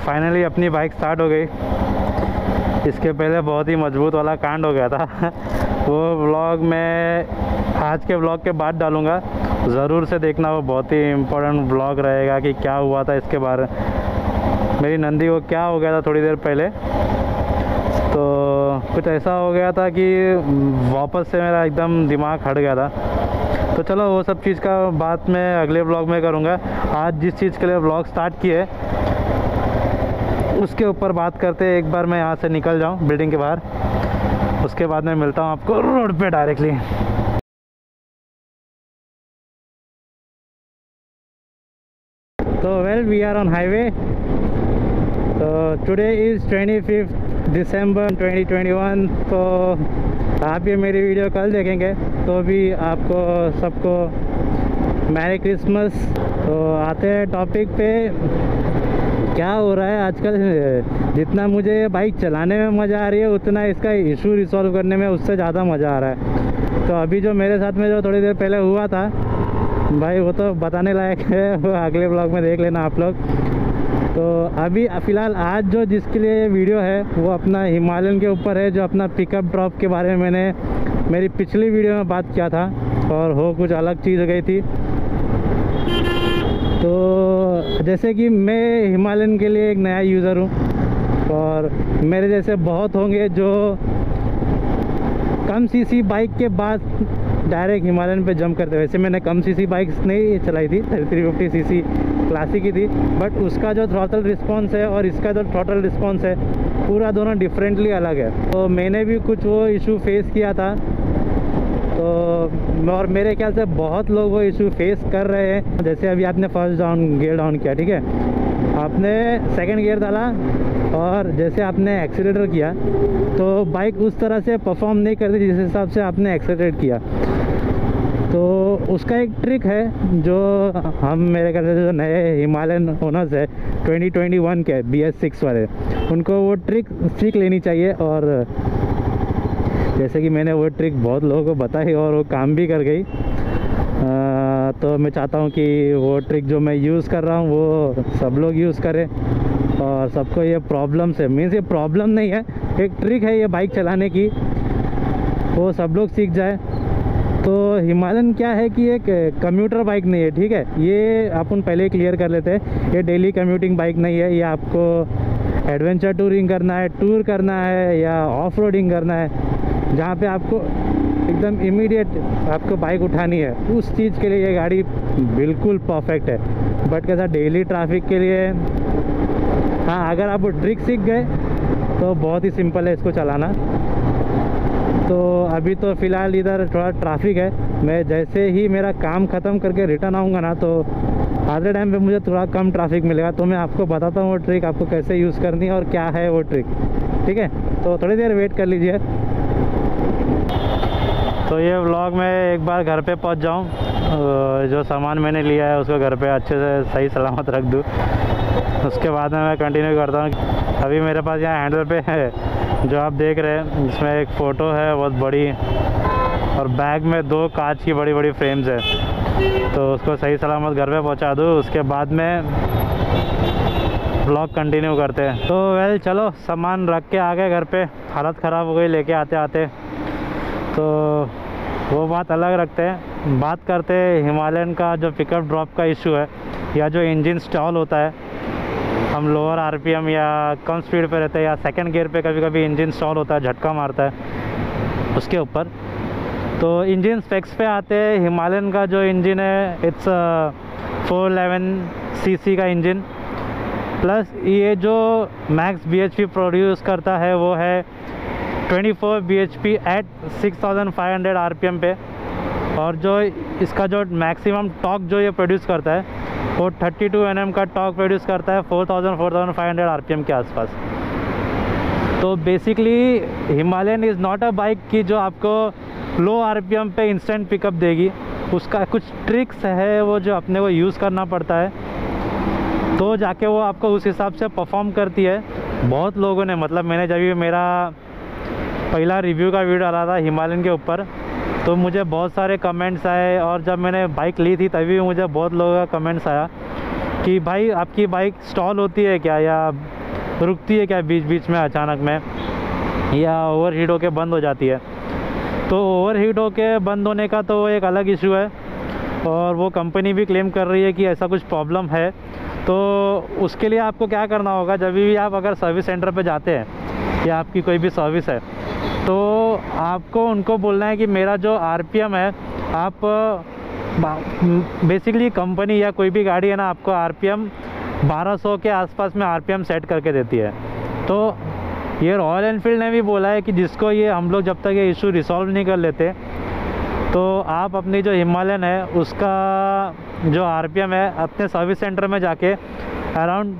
Finally अपनी bike start हो गई। इसके पहले बहुत ही मजबूत वाला कांड हो गया था वो व्लॉग मैं आज के व्लॉग के बाद डालूँगा, ज़रूर से देखना। वो बहुत ही इम्पोर्टेंट व्लॉग रहेगा कि क्या हुआ था इसके बारे। मेरी नंदी को क्या हो गया था थोड़ी देर पहले, तो कुछ ऐसा हो गया था कि वापस से मेरा एकदम दिमाग हट गया था। तो चलो वो सब चीज़ का बात मैं अगले व्लॉग में करूँगा। आज जिस चीज़ के लिए व्लॉग स्टार्ट किए उसके ऊपर बात करते। एक बार मैं यहाँ से निकल जाऊँ बिल्डिंग के बाहर, उसके बाद मैं मिलता हूँ आपको रोड पे डायरेक्टली। तो well we are on highway. तो टुडे इज़ 25 दिसंबर 2021। तो आप ये मेरी वीडियो कल देखेंगे तो भी आपको सबको मैरी क्रिसमस। तो आते हैं टॉपिक पे। क्या हो रहा है आजकल, जितना मुझे बाइक चलाने में मज़ा आ रही है उतना इसका इशू रिसॉल्व करने में उससे ज़्यादा मज़ा आ रहा है। तो अभी जो मेरे साथ में जो थोड़ी देर पहले हुआ था भाई, वो तो बताने लायक है, वो अगले ब्लॉग में देख लेना आप लोग। तो अभी फ़िलहाल आज जो जिसके लिए ये वीडियो है वो अपना हिमालयन के ऊपर है, जो अपना पिकअप ड्रॉप के बारे में मैंने मेरी पिछली वीडियो में बात किया था और हो कुछ अलग चीज़ हो गई थी। तो जैसे कि मैं हिमालयन के लिए एक नया यूज़र हूँ और मेरे जैसे बहुत होंगे जो कम सीसी बाइक के बाद डायरेक्ट हिमालयन पे जंप करते। वैसे मैंने कम सीसी बाइक्स नहीं चलाई थी, 350 सीसी क्लासिक ही थी, बट उसका जो थ्रॉटल रिस्पॉन्स है और इसका जो थ्रॉटल रिस्पॉन्स है पूरा दोनों डिफरेंटली अलग है। तो मैंने भी कुछ वो इशू फेस किया था, तो और मेरे ख्याल से बहुत लोग वो इशू फेस कर रहे हैं। जैसे अभी आपने फर्स्ट गियर डाउन किया, ठीक है, आपने सेकंड गियर डाला और जैसे आपने एक्सीलरेटर किया तो बाइक उस तरह से परफॉर्म नहीं करती जिस हिसाब से आपने एक्सीलरेट किया। तो उसका एक ट्रिक है जो हम मेरे ख्याल से जो नए हिमालयन ओनर्स है 2021 के BS6 वाले, उनको वो ट्रिक सीख लेनी चाहिए। और जैसे कि मैंने वो ट्रिक बहुत लोगों को बताई और वो काम भी कर गई। तो मैं चाहता हूँ कि वो ट्रिक जो मैं यूज़ कर रहा हूँ वो सब लोग यूज़ करें और सबको ये प्रॉब्लम से, मीन्स ये प्रॉब्लम नहीं है, एक ट्रिक है ये बाइक चलाने की, वो सब लोग सीख जाए। तो हिमालयन क्या है कि एक कम्यूटर बाइक नहीं है, ठीक है, ये अपन पहले क्लियर कर लेते हैं। ये डेली कम्यूटिंग बाइक नहीं है, ये आपको एडवेंचर टूरिंग करना है, टूर करना है या ऑफ रोडिंग करना है, जहाँ पे आपको एकदम इमीडिएट आपको बाइक उठानी है, उस चीज़ के लिए ये गाड़ी बिल्कुल परफेक्ट है। बट कैसा डेली ट्रैफिक के लिए, हाँ, अगर आप वो ट्रिक सीख गए तो बहुत ही सिंपल है इसको चलाना। तो अभी तो फ़िलहाल इधर थोड़ा ट्रैफिक है, मैं जैसे ही मेरा काम ख़त्म करके रिटर्न आऊँगा ना तो आधे टाइम पे मुझे थोड़ा कम ट्रैफिक मिलेगा, तो मैं आपको बताता हूँ वो ट्रिक आपको कैसे यूज़ करनी है और क्या है वो ट्रिक, ठीक है। तो थोड़ी देर वेट कर लीजिए। तो ये व्लॉग में एक बार घर पे पहुंच जाऊं, जो सामान मैंने लिया है उसको घर पे अच्छे से सही सलामत रख दूं, उसके बाद में मैं कंटिन्यू करता हूं। अभी मेरे पास यहाँ हैंडल पे है जो आप देख रहे हैं, जिसमें एक फ़ोटो है बहुत बड़ी और बैग में 2 कांच की बड़ी बड़ी फ्रेम्स है, तो उसको सही सलामत घर पे पहुँचा दूँ, उसके बाद में व्लॉग कंटिन्यू करते हैं। तो वेल चलो, सामान रख के आ गए घर पे, हालत ख़राब हो गई लेके आते आते, तो वो बात अलग रखते हैं। बात करते हैं हिमालयन का जो पिकअप ड्रॉप का इशू है या जो इंजन स्टॉल होता है, हम लोअर RPM या कम स्पीड पे रहते हैं या सेकंड गियर पे कभी कभी इंजन स्टॉल होता है, झटका मारता है उसके ऊपर। तो इंजन स्पेक्स पे आते हैं, हिमालयन का जो इंजन है इट्स 411 cc का इंजन, प्लस ये जो मैक्स BHP प्रोड्यूस करता है वो है 24 BHP एट 6500 RPM पे, और जो इसका जो मैक्सिमम टॉर्क जो ये प्रोड्यूस करता है वो 32 Nm का टॉर्क प्रोड्यूस करता है 4500 RPM के आसपास। तो basically Himalayan is not a bike की जो आपको लो RPM पे इंस्टेंट पिकअप देगी, उसका कुछ ट्रिक्स है वो जो अपने को यूज़ करना पड़ता है, तो जाके वो आपको उस हिसाब से परफॉर्म करती है। बहुत लोगों ने, मतलब मैंने जब भी मेरा पहला रिव्यू का वीडियो डाला था हिमालयन के ऊपर, तो मुझे बहुत सारे कमेंट्स आए, और जब मैंने बाइक ली थी तभी मुझे बहुत लोगों का कमेंट्स आया कि भाई आपकी बाइक स्टॉल होती है क्या, या रुकती है क्या बीच बीच में अचानक में, या ओवर हीट होके बंद हो जाती है। तो ओवर हीट होके बंद होने का तो एक अलग इशू है, और वो कंपनी भी क्लेम कर रही है कि ऐसा कुछ प्रॉब्लम है। तो उसके लिए आपको क्या करना होगा, जब भी आप अगर सर्विस सेंटर पे जाते हैं या आपकी कोई भी सर्विस है, तो आपको उनको बोलना है कि मेरा जो आरपीएम है, आप बेसिकली कंपनी या कोई भी गाड़ी है ना, आपको आरपीएम 1200 के आसपास में आरपीएम सेट करके देती है। तो ये रॉयल एनफील्ड ने भी बोला है कि जिसको ये हम लोग जब तक ये इशू रिसॉल्व नहीं कर लेते, तो आप अपनी जो हिमालयन है उसका जो आरपीएम है अपने सर्विस सेंटर में जाके अराउंड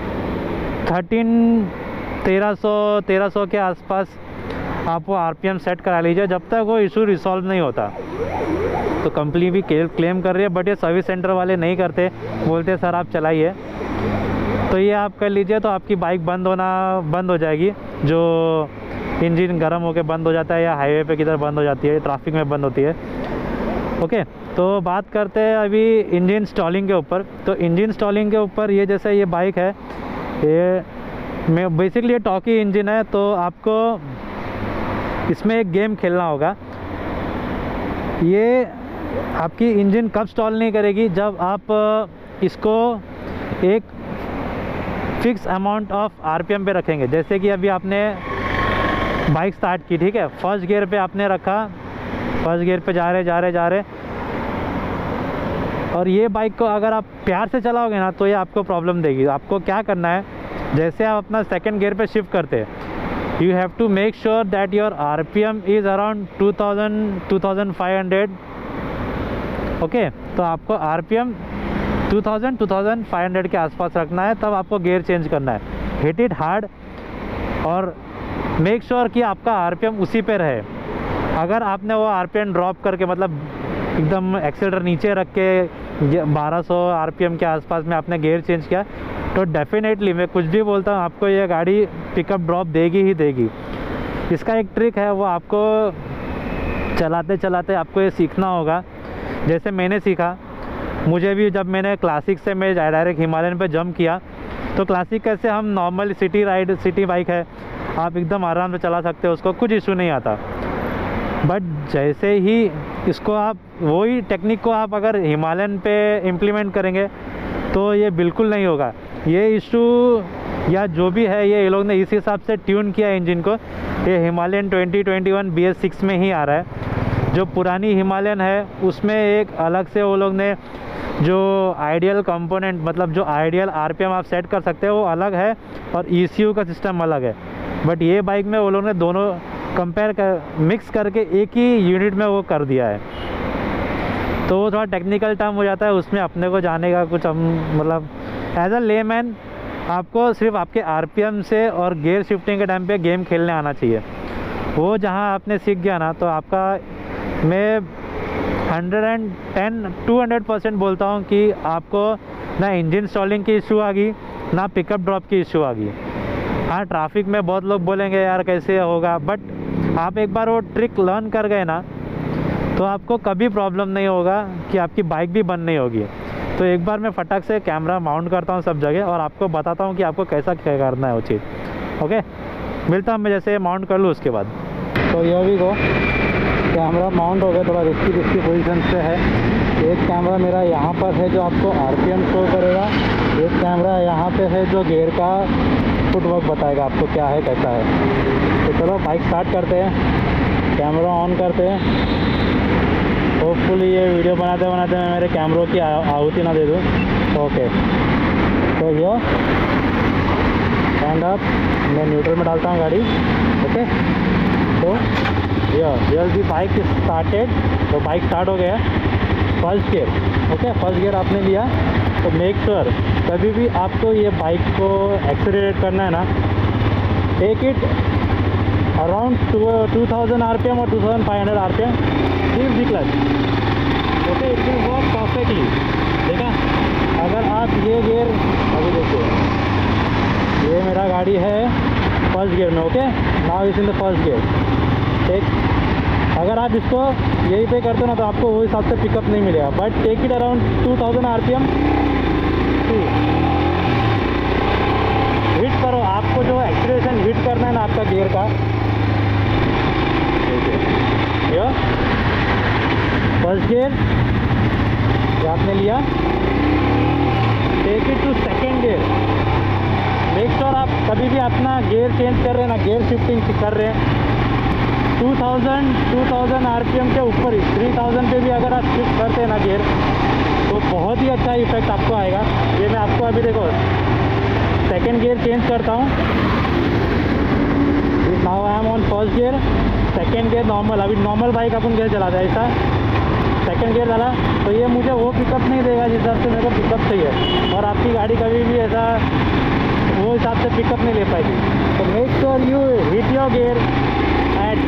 1300 के आसपास आप वो आरपीएम सेट करा लीजिए, जब तक वो इशू रिसॉल्व नहीं होता। तो कंपनी भी क्लेम कर रही है, बट ये सर्विस सेंटर वाले नहीं करते, बोलते सर आप चलाइए। तो ये आप कर लीजिए तो आपकी बाइक बंद हो जाएगी, जो इंजन गर्म होकर बंद हो जाता है या हाईवे पे किधर बंद हो जाती है, ट्रैफिक में बंद होती है। ओके, तो बात करते हैं अभी इंजन स्टॉलिंग के ऊपर। तो इंजन स्टॉलिंग के ऊपर ये जैसे ये बाइक है, ये बेसिकली ये टॉकी इंजन है, तो आपको इसमें एक गेम खेलना होगा। ये आपकी इंजन कब स्टॉल नहीं करेगी, जब आप इसको एक फिक्स अमाउंट ऑफ आरपीएम पे रखेंगे। जैसे कि अभी आपने बाइक स्टार्ट की, ठीक है, फर्स्ट गियर पे आपने रखा, फर्स्ट गियर पे जा रहे और ये बाइक को अगर आप प्यार से चलाओगे ना, तो ये आपको प्रॉब्लम देगी। आपको क्या करना है, जैसे आप अपना सेकंड गियर पे शिफ्ट करते हैं, you have to make sure that your RPM is around 2500। Okay, तो आपको RPM 2500 के आसपास रखना है, तब आपको गियर चेंज करना है। हिट इट हार्ड और मेक श्योर कि आपका RPM उसी पे रहे। अगर आपने वो RPM ड्रॉप करके, मतलब एकदम एक्सीलरेटर नीचे रख के 1200 RPM के आसपास में आपने गियर चेंज किया, तो डेफिनेटली मैं कुछ भी बोलता हूँ, आपको ये गाड़ी पिकअप ड्रॉप देगी ही देगी। इसका एक ट्रिक है, वो आपको चलाते चलाते आपको ये सीखना होगा। जैसे मैंने सीखा, मुझे भी जब मैंने क्लासिक से मैं डायरेक्ट हिमालयन पे जंप किया, तो क्लासिक कैसे हम नॉर्मल सिटी बाइक है, आप एकदम आराम से चला सकते हो, उसको कुछ इशू नहीं आता। बट जैसे ही इसको आप वही टेक्निक को आप अगर हिमालयन पे इम्प्लीमेंट करेंगे, तो ये बिल्कुल नहीं होगा। ये इशू या जो भी है, ये लोग ने इस हिसाब से ट्यून किया इंजन को। ये हिमालयन 2021 BS6 में ही आ रहा है। जो पुरानी हिमालयन है उसमें एक अलग से वो लोग ने जो आइडियल कंपोनेंट, मतलब जो आइडियल आरपीएम आप सेट कर सकते हो वो अलग है, और ECU का सिस्टम अलग है। बट ये बाइक में वो लोग ने दोनों मिक्स करके एक ही यूनिट में वो कर दिया है। तो वो थोड़ा टेक्निकल टर्म हो जाता है, उसमें अपने को जाने का कुछ, हम मतलब एज अ लेमैन आपको सिर्फ आपके आरपीएम से और गियर शिफ्टिंग के टाइम पे गेम खेलने आना चाहिए। वो जहाँ आपने सीख गया ना, तो आपका मैं 200% बोलता हूँ कि आपको ना इंजन स्टॉलिंग की इशू आ गई, ना पिकअप ड्रॉप की इशू आ गई। हाँ, ट्रैफिक में बहुत लोग बोलेंगे यार कैसे होगा, बट आप एक बार वो ट्रिक लर्न कर गए ना, तो आपको कभी प्रॉब्लम नहीं होगा कि आपकी बाइक भी बंद नहीं होगी। तो एक बार मैं फटाक से कैमरा माउंट करता हूँ सब जगह, और आपको बताता हूँ कि आपको कैसा क्या करना है वो चीज़। ओके, मिलता हूँ मैं जैसे माउंट कर लूँ उसके बाद। तो ये भी को कैमरा माउंट हो गया, थोड़ा रिस्की पोजीशन से है। एक कैमरा मेरा यहाँ पर है जो आपको आरपीएम शो करेगा, एक कैमरा यहाँ पे है जो गियर का फुटवर्क बताएगा आपको क्या है कैसा है। तो चलो बाइक स्टार्ट करते हैं, कैमरा ऑन करते हैं। होपफुली ये वीडियो बनाते बनाते मैं मेरे कैमरों की आहुति ना दे दूँ। ओके, तो ये स्टैंड अप, मैं न्यूट्रल में डालता हूँ गाड़ी। ओके, तो ये भी बाइक स्टार्टेड, तो बाइक स्टार्ट हो गया first gear. Okay, first gear आपने लिया, तो मेक श्योर कभी भी आपको ये बाइक को एक्सेलरेट करना है ना, टेक इट अराउंड 2000 RPM और 2500 RPM, give the clutch. Okay, it will work perfectly. ठीक है, अगर आप ये गियर, अभी देखिए ये मेरा गाड़ी है फर्स्ट गियर में। Okay, now is in the first gear. ठीक, अगर आप इसको यही पे करते हो ना, तो आपको वो हिसाब से पिकअप नहीं मिलेगा। But take it around 2000 RPM, hit करो। आप हिट करना है ना आपका गियर का, फर्स्ट गियर आपने लिया, take it to second gear. Make sure आप कभी भी अपना गियर चेंज कर रहे हैं ना, गियर शिफ्टिंग कर रहे हैं 2000 आरपीएम के ऊपर ही, 3000 पे भी अगर आप शिफ्ट करते हैं ना गियर, तो बहुत ही अच्छा इफेक्ट आपको आएगा। ये मैं आपको अभी देखो सेकेंड गियर चेंज करता हूँ। Now I am on first gear, second gear normal. अभी नॉर्मल बाइक अपन गियर चलाते हैं ऐसा, सेकेंड गियर डाला तो ये मुझे वो पिकअप नहीं देगा जिस हिसाब से मेरे को पिकअप चाहिए, और आपकी गाड़ी कभी भी ऐसा वो हिसाब से पिकअप नहीं ले पाएगी। तो make sure you hit your gear at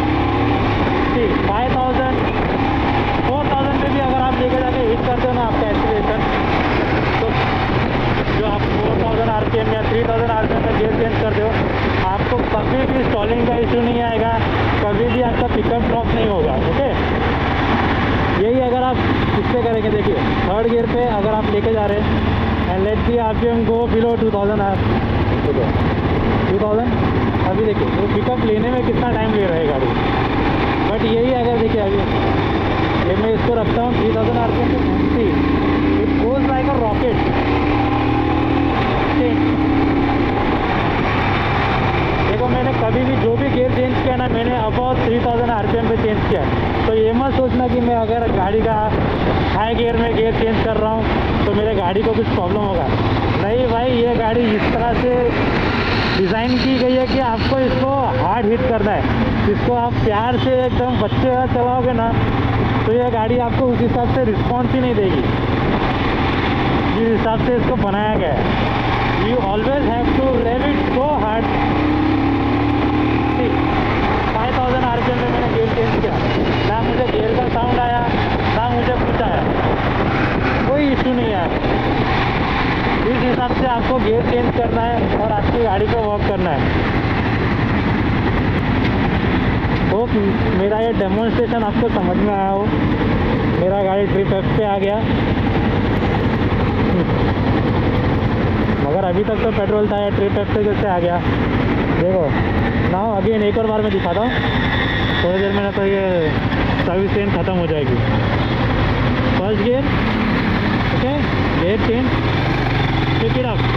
5000 4000 पे भी अगर आप लेके जाके हिट करते हो ना आपका एक्सीलरेशन, तो जो आप 4000 आरपीएम या 3000 आरपीएम का गियर चेंज करते हो, आपको कभी भी स्टॉलिंग का इशू नहीं आएगा, कभी भी आपका पिकअप ड्रॉप नहीं होगा। ओके, यही अगर आप इससे करेंगे, देखिए थर्ड गियर पे अगर आप लेके जा रहे हैं and let the RPM go below 2000 अभी देखिए वो पिकअप लेने में कितना टाइम ले रहा है गाड़ी। बट यही अगर देखिए अभी ये मैं इसको रखता हूँ 3000 आरपीएम पे, it goes like a rocket. देखो मैंने कभी भी जो भी गियर चेंज किया ना, मैंने अबाउट 3000 आरपीएम पे चेंज किया। तो ये मत सोचना कि मैं अगर गाड़ी का हाई गियर में गियर चेंज कर रहा हूँ तो मेरे गाड़ी को कुछ प्रॉब्लम होगा। नहीं भाई, ये गाड़ी इस तरह से डिज़ाइन की गई है कि आपको इसको हार्ड हिट करना है। इसको आप प्यार से एकदम बच्चे चलाओगे ना, तो ये गाड़ी आपको उस हिसाब से रिस्पॉन्स ही नहीं देगी जिस हिसाब से इसको बनाया गया है। You always have to rev it so hard. 5000 RPM में मैंने गियर चेंज किया, ना मुझे गियर का साउंड आया ना मुझे कुछ आया, कोई इशू नहीं आया। इस हिसाब से आपको गियर चेंज करना है और आपकी गाड़ी को वर्क करना है। तो मेरा ये डेमोन्स्ट्रेशन आपको समझ में आया हो। मेरा गाड़ी ट्रिप एफ पे आ गया, मगर अभी तक तो पेट्रोल था, या ट्रिप एफ पे कैसे आ गया देखो ना। अगेन एक और बार मैं दिखाता हूँ, थोड़ी देर में तो ये सर्विस चेन ख़त्म हो जाएगी। First gear, okay, gear change, pick it up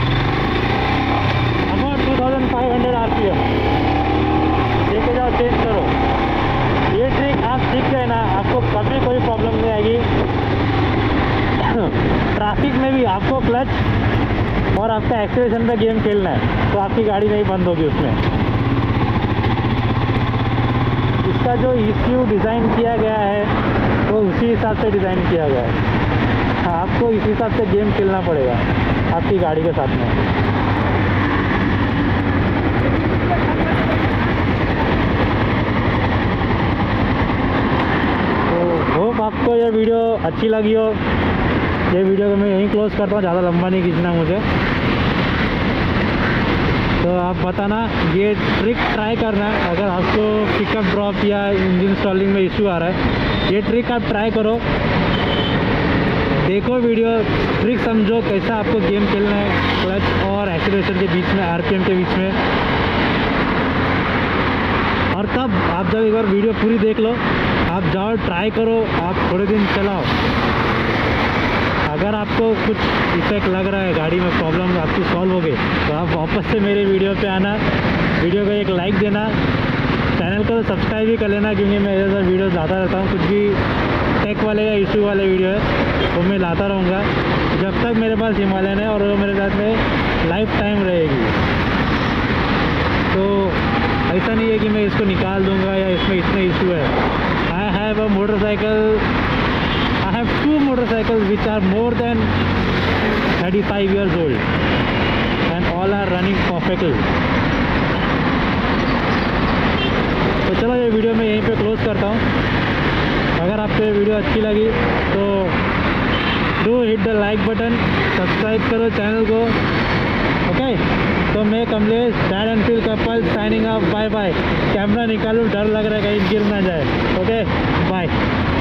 about 2500 RPM, लेके जाओ चेंज करो। ये ट्रिक आप सीख गए ना, आपको कभी कोई प्रॉब्लम नहीं आएगी। ट्रैफिक में भी आपको क्लच और आपका एक्सीलरेशन पे गेम खेलना है, तो आपकी गाड़ी नहीं बंद होगी उसमें। इसका जो ECU डिज़ाइन किया गया है वो उसी हिसाब से डिज़ाइन किया गया है। आपको इस हिसाब से गेम खेलना पड़ेगा आपकी गाड़ी के साथ में। तो होप आपको ये वीडियो अच्छी लगी हो। ये वीडियो को मैं यहीं क्लोज़ करता हूँ, ज़्यादा लंबा नहीं खींचना मुझे। तो आप बताना, ये ट्रिक ट्राई करना है। अगर आपको पिकअप ड्रॉप या इंजन स्टॉलिंग में इशू आ रहा है, ये ट्रिक आप ट्राई करो, देखो वीडियो, ट्रिक समझो कैसा आपको गेम खेलना है क्लच और एक्सीलरेशन के बीच में, आरपीएम के बीच में। और तब आप जब एक बार वीडियो पूरी देख लो, आप जाओ ट्राई करो, आप थोड़े दिन चलाओ। अगर आपको कुछ इफेक्ट लग रहा है, गाड़ी में प्रॉब्लम आपकी सॉल्व हो गई, तो आप वापस से मेरे वीडियो पे आना, वीडियो को एक लाइक देना, चैनल को सब्सक्राइब भी कर लेना, क्योंकि मैं इधर वीडियो लाता रहता हूँ। कुछ भी टेक वाले या इशू वाले वीडियो है वो मैं लाता रहूँगा जब तक मेरे पास हिमालयन है, और वो मेरे साथ में लाइफ टाइम रहेगी। तो ऐसा नहीं है कि मैं इसको निकाल दूँगा या इसमें इतने इशू है। I have a motorcycle, I have 2 motorcycles which are more than 35 years old and all are running perfectly. तो चलो ये वीडियो मैं यहीं पे क्लोज़ करता हूँ। अगर आपको ये वीडियो अच्छी लगी तो do hit the like button, subscribe करो चैनल को। ओके, तो मैं Kamlesh dad and feel couple signing off, bye bye. Camera निकालूँ, डर लग रहा है कहीं गिर ना जाए। ओके, बाय।